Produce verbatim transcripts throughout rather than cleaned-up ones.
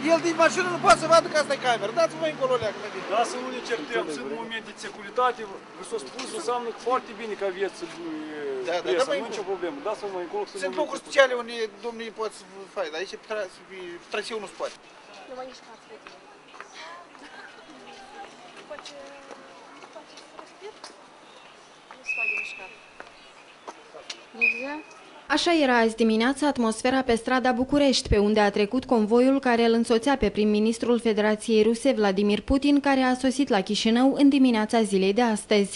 El din mașină nu poate să vadă că asta e cameră. Dați-vă încolo, leagă. Da, să nu ne certăm, sunt momente de securitate. Vă s-a spus, înseamnă foarte bine că aveți da, presa, da, nu e nicio problemă. Dați-vă mai încolo. Sunt locuri speciale unde domnii pot să facă, dar aici traseu nu se poate. Nu mă mișcați pe tine. Face... face să respir? Nu se poate mișca. Nigde? Așa era azi dimineața atmosfera pe strada București, pe unde a trecut convoiul care îl însoțea pe prim-ministrul Federației Ruse, Vladimir Putin, care a sosit la Chișinău în dimineața zilei de astăzi.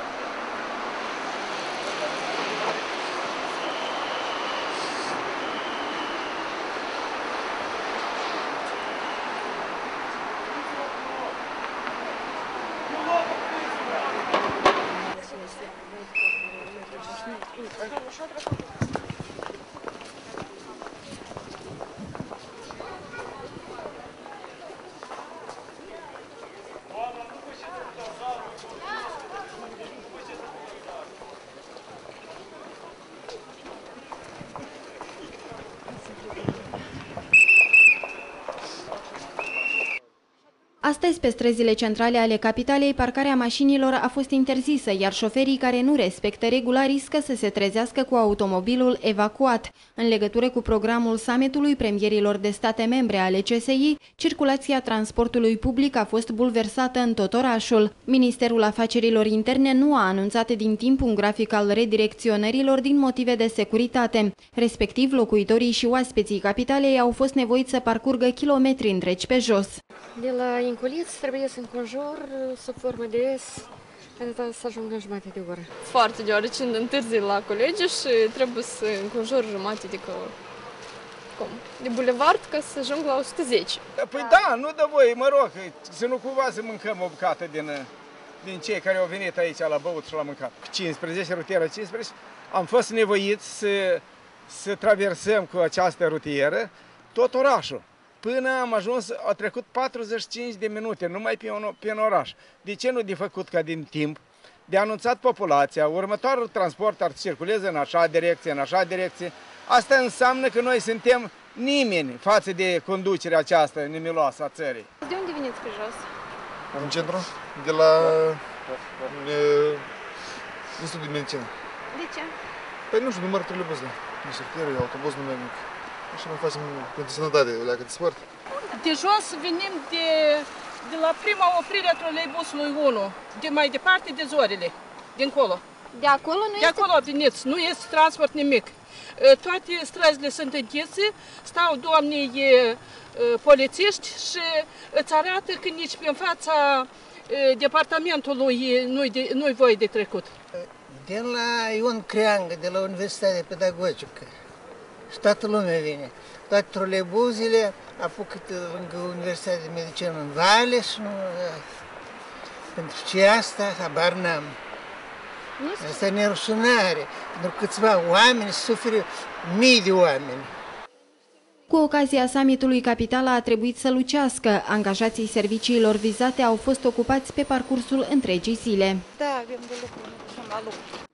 Astăzi, pe străzile centrale ale capitalei, parcarea mașinilor a fost interzisă, iar șoferii care nu respectă regula riscă să se trezească cu automobilul evacuat. În legătură cu programul summitului premierilor de state membre ale C S I, circulația transportului public a fost bulversată în tot orașul. Ministerul Afacerilor Interne nu a anunțat din timp un grafic al redirecționărilor din motive de securitate. Respectiv, locuitorii și oaspeții capitalei au fost nevoiți să parcurgă kilometri întregi pe jos. De la Inculiț trebuie să înconjur sub formă de S, atâta să ajung în jumătate de oră. Foarte, deoarece întârzi la colegi și trebuie să înconjur jumătate de că, cum, de bulevard ca să ajung la o sută zece. Păi da, nu dă voie, mă rog, să nu cumva să mâncăm o bucată din, din cei care au venit aici la băut și la mâncat. cincisprezece, rutieră cincisprezece, am fost nevoiți să, să traversăm cu această rutieră tot orașul. Până am ajuns, a trecut patruzeci și cinci de minute, numai pe un, pe un oraș. De ce nu de făcut ca din timp? De anunțat populația, următorul transport ar circuleze în așa direcție, în așa direcție. Asta înseamnă că noi suntem nimeni față de conducerea aceasta nemiloasă a țării. De unde veniți pe jos? În centru, de la Institutul de Medicină. De ce? Păi nu știu, numărul trolebuză, nu știu, autobuz, nu merg. Așa mai facem pentru sănătate, o leacă de sport. De jos venim de, de la prima oprire a troleibusului unu, de mai departe de Zorile, dincolo. De acolo nu de este? De acolo veniți, nu este transport nimic. Toate străzile sunt închise, stau doamnei polițiști și îți arată că nici pe fața departamentului nu-i nu voie de trecut. De la Ion Creangă, de la Universitatea Pedagogică. Și toată lumea vine. Toate troleibuzele apucă lângă Universitatea de Medicină în Vale și nu... Pentru ce asta, habar n-am. Asta e nerușinare. Pentru câțiva oameni suferă mii de oameni. Cu ocazia summitului, capitala a trebuit să lucească. Angajații serviciilor vizate au fost ocupați pe parcursul întregii zile. Da, avem de lucru, la lucru.